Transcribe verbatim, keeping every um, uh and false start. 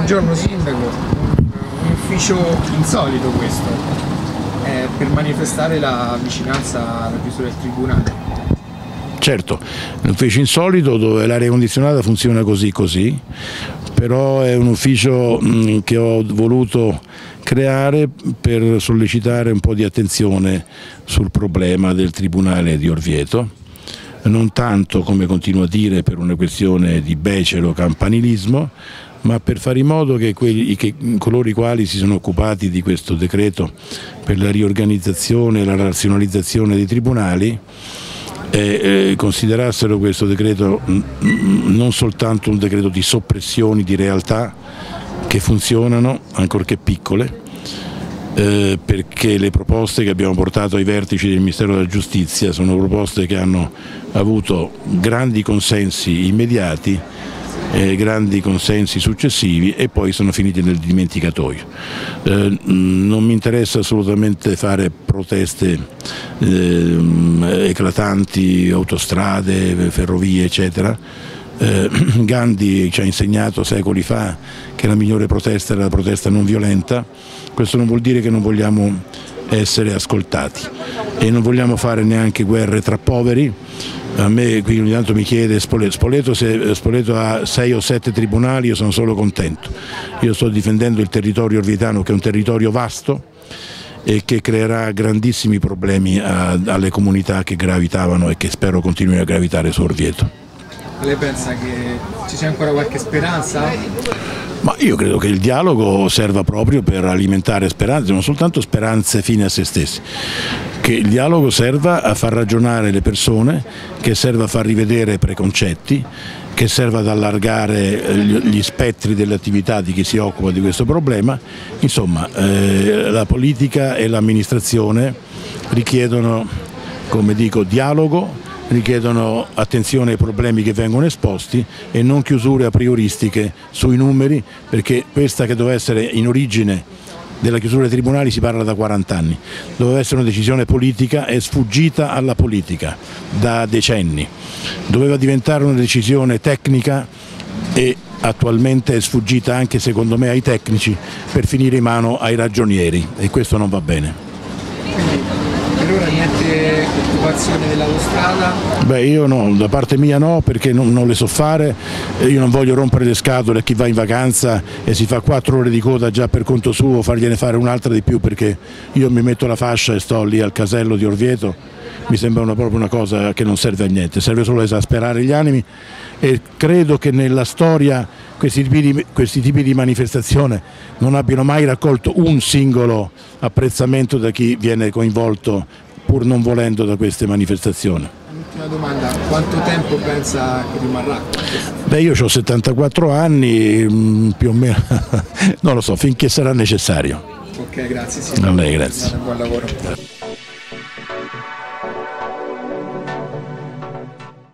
Buongiorno Sindaco, un, un ufficio insolito questo, eh, per manifestare la vicinanza alla chiusura del Tribunale. Certo, un ufficio insolito dove l'aria condizionata funziona così così, però è un ufficio mh, che ho voluto creare per sollecitare un po' di attenzione sul problema del Tribunale di Orvieto, non tanto, come continuo a dire, per una questione di becero campanilismo, ma per fare in modo che, quelli, che coloro i quali si sono occupati di questo decreto per la riorganizzazione e la razionalizzazione dei tribunali eh, eh, considerassero questo decreto mh, non soltanto un decreto di soppressioni di realtà che funzionano, ancorché piccole, eh, perché le proposte che abbiamo portato ai vertici del Ministero della Giustizia sono proposte che hanno avuto grandi consensi immediati, Eh, grandi consensi successivi e poi sono finiti nel dimenticatoio. Eh, non mi interessa assolutamente fare proteste eh, eclatanti, autostrade, ferrovie eccetera. Eh, Gandhi ci ha insegnato secoli fa che la migliore protesta era la protesta non violenta. Questo non vuol dire che non vogliamo essere ascoltati e non vogliamo fare neanche guerre tra poveri. A me qui ogni tanto mi chiede Spoleto, Spoleto, se Spoleto ha sei o sette tribunali, io sono solo contento. Io sto difendendo il territorio orvietano, che è un territorio vasto e che creerà grandissimi problemi a, alle comunità che gravitavano e che spero continuino a gravitare su Orvieto. Lei pensa che ci sia ancora qualche speranza? Ma io credo che il dialogo serva proprio per alimentare speranze, non soltanto speranze fine a se stessi, che il dialogo serva a far ragionare le persone, che serva a far rivedere preconcetti, che serva ad allargare gli spettri dell'attività di chi si occupa di questo problema. Insomma, eh, la politica e l'amministrazione richiedono, come dico, dialogo, richiedono attenzione ai problemi che vengono esposti e non chiusure a prioristiche sui numeri, perché questa che doveva essere in origine della chiusura dei tribunali si parla da quaranta anni, doveva essere una decisione politica, è sfuggita alla politica da decenni, doveva diventare una decisione tecnica e attualmente è sfuggita anche secondo me ai tecnici per finire in mano ai ragionieri e questo non va bene. Per ora niente occupazione dell'autostrada? Beh, io no, da parte mia no, perché non, non le so fare, io non voglio rompere le scatole a chi va in vacanza e si fa quattro ore di coda già per conto suo, fargliene fare un'altra di più, perché io mi metto la fascia e sto lì al casello di Orvieto, mi sembra una, proprio una cosa che non serve a niente, serve solo a esasperare gli animi e credo che nella storia questi tipi di, questi tipi di manifestazione non abbiano mai raccolto un singolo apprezzamento da chi viene coinvolto pur non volendo da queste manifestazioni. Ultima domanda, quanto tempo pensa che rimarrà? Beh, io ho settantaquattro anni, più o meno, non lo so, finché sarà necessario. Ok, grazie. Sì. A lei, grazie. Buon lavoro.